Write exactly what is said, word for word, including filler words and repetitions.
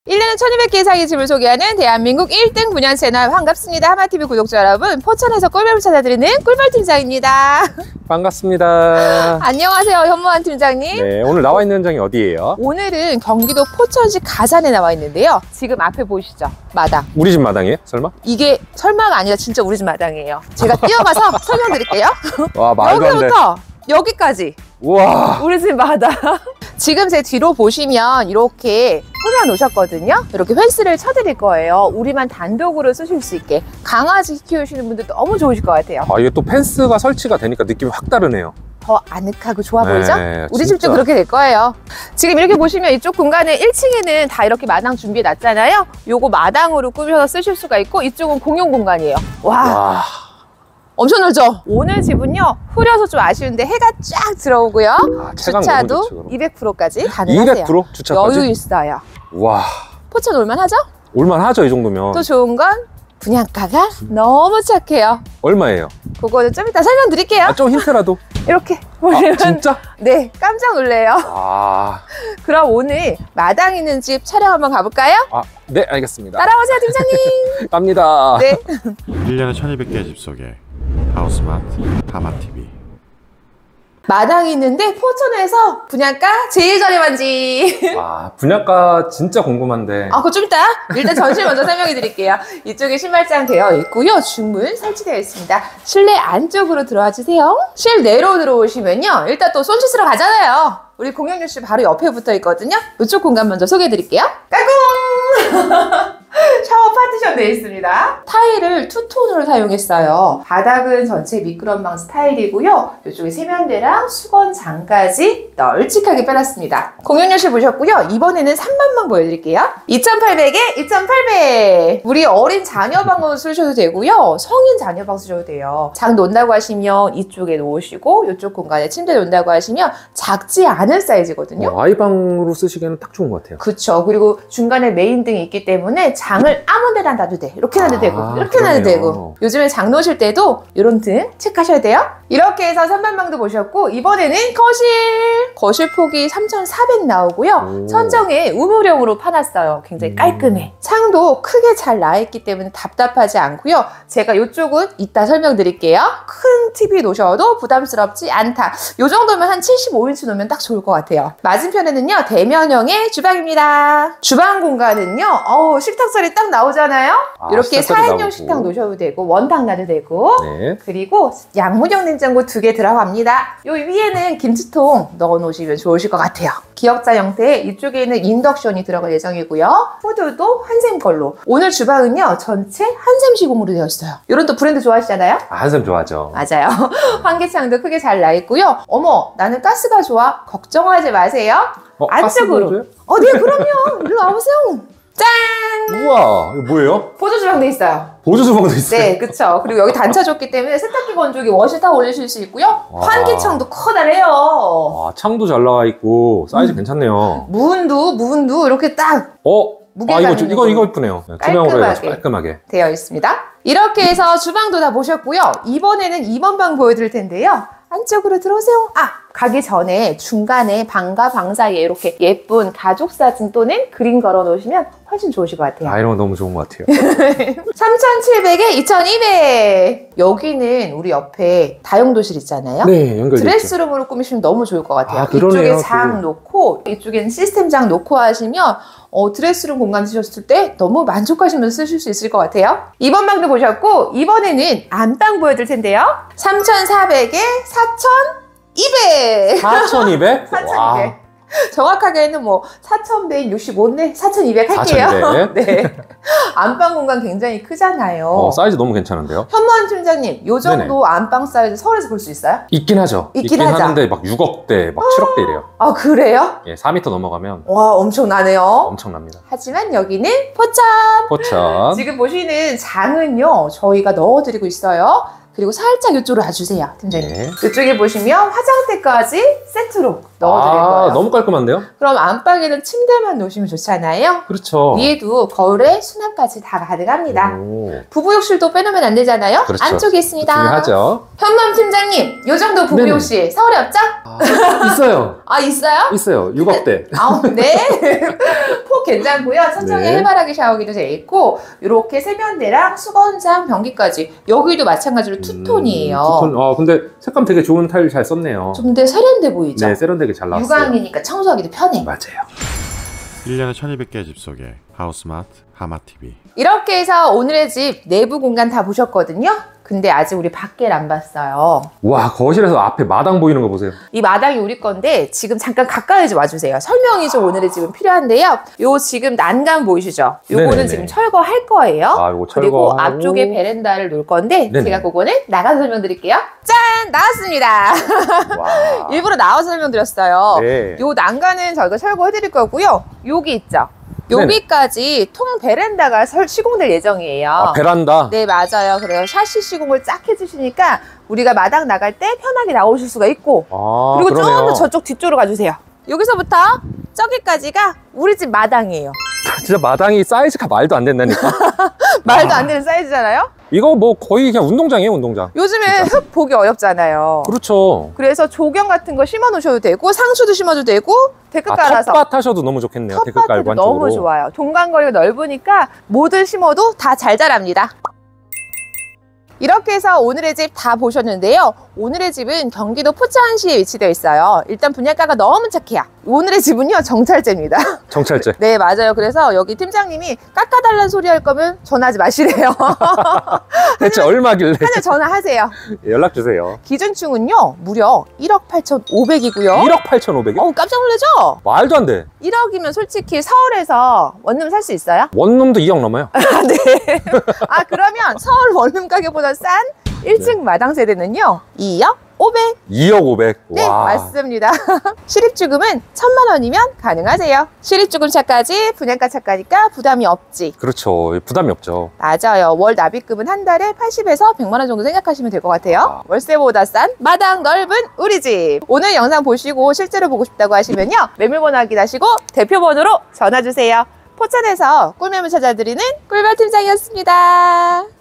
일 년에 천이백 개 이상의 집을 소개하는 대한민국 일 등 분양 채널 반갑습니다. 하마티비 구독자 여러분, 포천에서 꿀벌을 찾아드리는 꿀벌 팀장입니다. 반갑습니다. 안녕하세요, 현무한 팀장님. 네, 오늘 나와 있는 현장이 어디예요? 오늘은 경기도 포천시 가산에 나와 있는데요. 지금 앞에 보이시죠? 마당. 우리 집 마당이에요? 설마? 이게 설마가 아니라 진짜 우리 집 마당이에요. 제가 뛰어가서 설명드릴게요. 와, 말도 안 돼. 여기부터 여기까지. 우와. 우리 집 마당. 지금 제 뒤로 보시면 이렇게 꾸며 놓으셨거든요. 이렇게 펜스를 쳐드릴 거예요. 우리만 단독으로 쓰실 수 있게. 강아지 키우시는 분들 너무 좋으실 것 같아요. 아, 이게 또 펜스가 설치가 되니까 느낌이 확 다르네요. 더 아늑하고 좋아 보이죠? 네, 우리 진짜. 집도 그렇게 될 거예요. 지금 이렇게 보시면 이쪽 공간은 일 층에는 다 이렇게 마당 준비해 놨잖아요. 요거 마당으로 꾸며서 쓰실 수가 있고, 이쪽은 공용 공간이에요. 와. 와. 엄청 넓죠? 오늘 집은요, 흐려서 좀 아쉬운데 해가 쫙 들어오고요. 아, 주차도 좋죠, 이백 퍼센트까지 가능하세요. 이백 퍼센트 주차까지? 여유 있어요. 와. 포천 올만하죠? 올만하죠, 이 정도면. 또 좋은 건 분양가가 너무 착해요. 얼마예요? 그거는 좀 이따 설명드릴게요. 아, 좀 힌트라도. 이렇게 보시면 아, 진짜? 네, 깜짝 놀래요. 아. 그럼 오늘 마당 있는 집 촬영 한번 가볼까요? 아, 네, 알겠습니다. 따라오세요, 팀장님. 갑니다. 네. 일 년에 천이백 개의 집 소개 하우스마트 하마티비. 마당이 있는데 포천에서 분양가 제일 저렴한 집. 아, 분양가 진짜 궁금한데. 아, 그거 좀 이따. 일단 전실 먼저 설명해 드릴게요. 이쪽에 신발장 되어 있고요. 중문 설치되어 있습니다. 실내 안쪽으로 들어와 주세요. 실내로 들어오시면요, 일단 또 손짓으러 가잖아요. 우리 공영유실 바로 옆에 붙어 있거든요. 이쪽 공간 먼저 소개해 드릴게요. 까꿍! 샤워 파티션 되어 있습니다. 타일을 투톤으로 사용했어요. 바닥은 전체 미끄럼방 스타일이고요. 이쪽에 세면대랑 수건장까지 널찍하게 빼놨습니다. 공용연실 보셨고요. 이번에는 삼만 방 보여드릴게요. 이천팔백에 이천팔백. 우리 어린 자녀방으로 쓰셔도 되고요. 성인 자녀방 쓰셔도 돼요. 장 놓는다고 하시면 이쪽에 놓으시고, 이쪽 공간에 침대 놓는다고 하시면 작지 않은 사이즈거든요. 어, 아이방으로 쓰시기에는 딱 좋은 것 같아요. 그쵸. 그리고 중간에 메인 등이 있기 때문에 장을 아무 데나 놔도 돼. 이렇게 놔도 아, 되고, 이렇게 놔도 그러네요. 되고. 요즘에 장 놓으실 때도 이런 등 체크하셔야 돼요. 이렇게 해서 선반방도 보셨고, 이번에는 거실. 거실 폭이 삼천사백 나오고요. 오. 천정에 우물형으로 파놨어요. 굉장히 음. 깔끔해. 창도 크게 잘 나있기 때문에 답답하지 않고요. 제가 이쪽은 이따 설명드릴게요. 큰 티비 놓으셔도 부담스럽지 않다. 이 정도면 한 칠십오 인치 놓으면 딱 좋을 것 같아요. 맞은편에는요, 대면형의 주방입니다. 주방 공간은요, 어우, 식탁살이 딱 나오잖아요. 아, 이렇게 식탁살이 사 인용 나오고. 식탁 놓으셔도 되고, 원탁 놔도 되고, 네. 그리고 양문형 냉장고 두 개 들어갑니다. 요 위에는 김치통 넣어 놓으시면 좋으실 것 같아요. 기역자 형태의 이쪽에는 인덕션이 들어갈 예정이고요. 후드도 한샘 걸로. 오늘 주방은요, 전체 한샘 시공으로 되어 있어요. 이런 또 브랜드 좋아하시잖아요? 아, 한샘 좋아하죠. 맞아요. 환기창도 크게 잘 나 있고요. 어머, 나는 가스가 좋아. 걱정하지 마세요. 어, 안쪽으로. 가스 어, 네, 그럼요. 일로 와보세요. 짠! 우와, 이거 뭐예요? 보조 주방 돼 있어요. 보조 주방도 있어요. 네, 그쵸. 그리고 여기 단차 줬기 때문에 세탁기 건조기 워시타 올리실 수 있고요. 와. 환기창도 커다래요. 아, 창도 잘 나와 있고 사이즈 음. 괜찮네요. 무은도 무은도 이렇게 딱 어? 무게감 아, 이거 있는 이거 걸로. 이거 이쁘네요. 투명으로 해가지고 깔끔하게. 깔끔하게. 되어 있습니다. 이렇게 해서 주방도 다 보셨고요. 이번에는 이 번 방 보여드릴 텐데요. 안쪽으로 들어오세요. 아, 가기 전에 중간에 방과 방 사이에 이렇게 예쁜 가족 사진 또는 그림 걸어 놓으시면 훨씬 좋으실 것 같아요. 아, 이런 거 너무 좋은 것 같아요. 삼천칠백에 이천이백. 여기는 우리 옆에 다용도실 있잖아요. 네, 연결돼 있죠. 드레스룸으로 꾸미시면 너무 좋을 것 같아요. 아, 그러네요, 이쪽에 장 그거. 놓고 이쪽에는 시스템 장 놓고 하시면 어, 드레스룸 공간 쓰셨을 때 너무 만족하시면서 쓰실 수 있을 것 같아요. 이번 방도 보셨고, 이번에는 안방 보여드릴 텐데요. 삼천사백에 사천이백. 사천이백? 사천이백. 정확하게는 뭐 사천백육십오네, 사천이백 할게요. 사천이백. 네. 안방 공간 굉장히 크잖아요. 어, 사이즈 너무 괜찮은데요? 현무한 팀장님, 요 정도 안방 사이즈 서울에서 볼 수 있어요? 있긴 하죠. 있긴 있긴 하죠. 하는데 막 육억대, 막 칠억대 이래요. 아, 그래요? 예, 사 미터 넘어가면 와, 엄청나네요. 엄청납니다. 하지만 여기는 포천. 포천. 지금 보시는 장은요, 저희가 넣어드리고 있어요. 그리고 살짝 이쪽으로 와주세요, 팀장님. 네. 이쪽에 보시면 화장대까지 세트로 넣어드릴 아, 거예요. 너무 깔끔한데요? 그럼 안방에는 침대만 놓으시면 좋잖아요. 그렇죠. 위에도 거울에 수납까지 다 가능합니다. 오. 부부 욕실도 빼놓으면 안 되잖아요. 그렇죠. 안쪽에 있습니다. 중요하죠. 현맘 팀장님, 요 정도 부부 네네. 욕실 서울에 없죠? 아, 있어요. 아, 있어요? 있어요. 육억대. 아, 네. 폭 괜찮고요. 천정에 네. 해바라기 샤워기도 되어 있고, 이렇게 세면대랑 수건장, 변기까지. 여기도 마찬가지로 투톤이에요. 음, 투톤. 아, 근데 색감 되게 좋은 타일 잘 썼네요. 좀 더 세련돼 보이죠? 네, 세련되게 잘 나왔어요. 유광이니까 청소하기도 편해. 맞아요. 일 년에 천이백 개의 집 속에 하우스마트 하마티비. 이렇게 해서 오늘의 집 내부 공간 다 보셨거든요. 근데 아직 우리 밖을 안 봤어요. 와, 거실에서 앞에 마당 보이는 거 보세요. 이 마당이 우리 건데 지금 잠깐 가까이 좀 와주세요. 설명이 좀 오늘의 집은 필요한데요. 요 지금 난간 보이시죠? 요거는 네네네. 지금 철거할 거예요. 아, 요거 그리고 철거하고. 앞쪽에 베란다를 놓을 건데 네네. 제가 그거는 나가서 설명드릴게요. 짠! 나왔습니다. 와. 일부러 나와서 설명드렸어요. 네. 요 난간은 저희가 철거해드릴 거고요. 여기 있죠? 여기까지 통 베란다가 설, 시공될 예정이에요. 아, 베란다? 네, 맞아요. 그래서 샤시 시공을 쫙 해주시니까 우리가 마당 나갈 때 편하게 나오실 수가 있고, 아, 그리고 좀 그러네요. 더 저쪽 뒤쪽으로 가주세요. 여기서부터 저기까지가 우리 집 마당이에요. 진짜 마당이 사이즈가 말도 안 된다니까. 말도 안 되는 사이즈잖아요? 이거 뭐 거의 그냥 운동장이에요, 운동장. 요즘에 흙 보기 어렵잖아요. 그렇죠. 그래서 조경 같은 거 심어 놓으셔도 되고, 상추도 심어도 되고, 데크 아, 깔아서. 텃밭 하셔도 너무 좋겠네요. 데크 깔고 텃밭도 한쪽으로. 너무 좋아요. 동간거리가 넓으니까 뭐든 심어도 다 잘 자랍니다. 이렇게 해서 오늘의 집 다 보셨는데요. 오늘의 집은 경기도 포천시에 위치되어 있어요. 일단 분양가가 너무 착해요. 오늘의 집은요, 정찰제입니다. 정찰제. 네, 맞아요. 그래서 여기 팀장님이 깎아달라는 소리 할 거면 전화하지 마시래요. 대체 얼마길래? 하늘 전화하세요. 연락 주세요. 기준층은요, 무려 일억 팔천오백이고요. 일억 팔천오백이요? 어우, 깜짝 놀라죠? 말도 안 돼. 일억이면 솔직히 서울에서 원룸 살 수 있어요? 원룸도 이억 넘어요. 네. 아, 그러면 서울 원룸 가격보다 싼 일 층 네. 마당 세대는요, 이억 오백. 이억 오백. 네, 와. 맞습니다. 실입주금은 천만 원이면 가능하세요. 실입주금차까지 분양가 차까니까 부담이 없지. 그렇죠. 부담이 없죠. 맞아요. 월 납입금은 한 달에 팔십에서 백만 원 정도 생각하시면 될 것 같아요. 아. 월세보다 싼 마당 넓은 우리 집. 오늘 영상 보시고 실제로 보고 싶다고 하시면요, 매물번호 확인하시고 대표번호로 전화주세요. 포천에서 꿀매물 찾아드리는 꿀벌 팀장이었습니다.